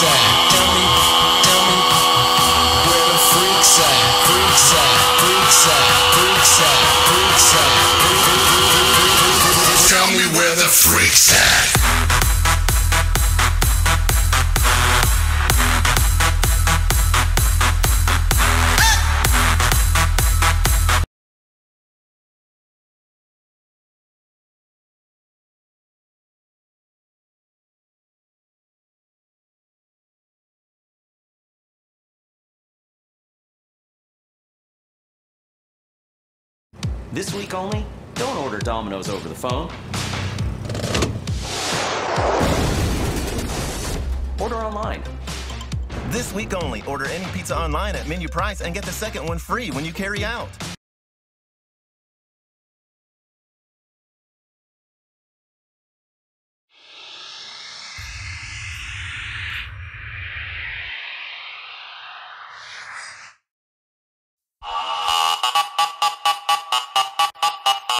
at? Tell me where the freaks at? Freaks at, freaks at, freaks at, freaks at. Tell me where the freaks at. This week only, don't order Domino's over the phone. Order online. This week only, order any pizza online at menu price and get the second one free when you carry out.